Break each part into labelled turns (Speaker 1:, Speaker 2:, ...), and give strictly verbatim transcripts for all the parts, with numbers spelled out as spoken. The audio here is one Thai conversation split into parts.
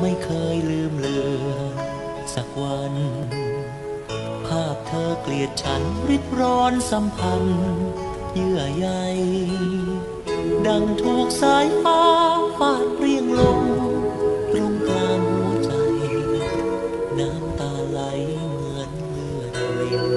Speaker 1: ไม่เคยลืมเลือนสักวันภาพเธอเกลียดฉันริดร้อนสัมพันธ์เยื่อใยดังถูกสายฟ้าฟาดเปรี้ยงลงตรงกลางหัวใจน้ำตาไหลเหมือนเลือดริน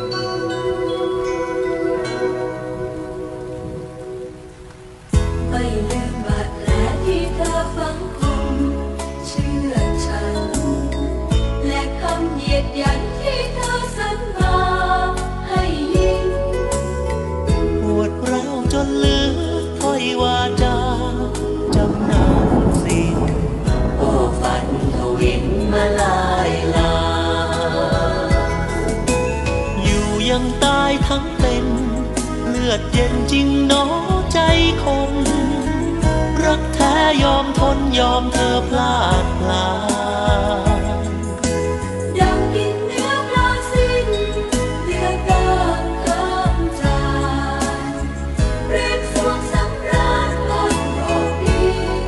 Speaker 2: ไม่ลืมบาดแผลที่เธอฝังคมเชื่อฉันและคำเหยียดหยันที่เธอสั่งมาให้ยิ่ง
Speaker 1: ปวดร้าวจนลืมถ้อยวาจาจำนำสิ้น
Speaker 2: โอ้ฝันทวินมาลายลา
Speaker 1: อยู่ยังตายทั้งเป็นเลือดเย็นจริงหนอใจคนรักแท้ยอมทนยอมเธอพลาดพลาด
Speaker 2: ดังกินเนื้อปลาสิ้นเลือดกางข้ามจานเรียกสวงสำราญพันรอบดิน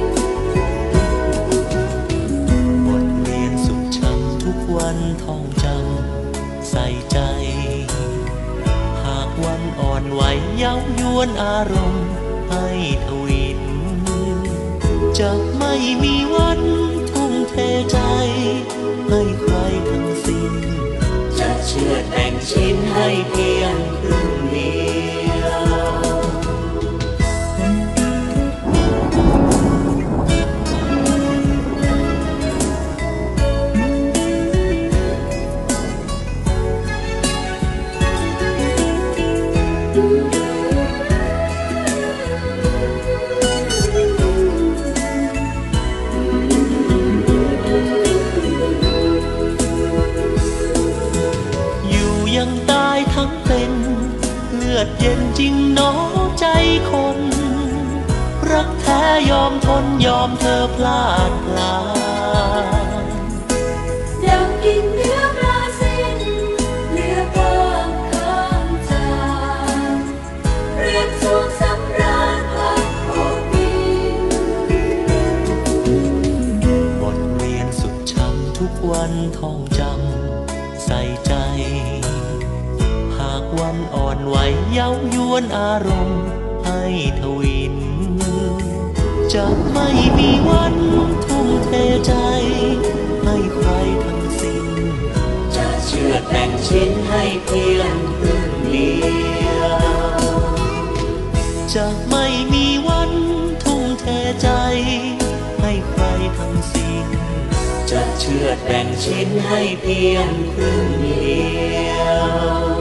Speaker 1: บทเรียนสุขช้ำทุกวันท่องจำใส่ใจหากวันอ่อนไหวเย้ายวนอารมณ์ให้ทวินจะไม่มีวันทุ่มเทใจให้ใครทั้งสิ้น
Speaker 2: จะเชื่อแต่งชิ้นให้เพียงครึ่งเดียว
Speaker 1: ยังตายทั้งเป็นเลือดเย็นจริงหนอใจคนรักแท้ยอมทนยอมเธอพลาดพลาด
Speaker 2: ดังกินเนื้อปลาสิ้นเลือดกางข้ามจานเรียกสวงสำราญพันรอบดิน
Speaker 1: บทเรียนสุดช้ำทุกวันท่องจำใส่ใจวันอ่อนไหวเย้ายวนอารมณ์ให้ทวินจะไม่มีวันทุ่มเทใจให้ใครทั้งสิ้น
Speaker 2: จะเชื่อแต่งชิ้นให้เพียงครึ่งเดียว
Speaker 1: จะไม่มีวันทุ่มเทใจให้ใครทั้งสิ้น
Speaker 2: จะเชื่อแต่งชิ้นให้เพียงครึ่งเดียว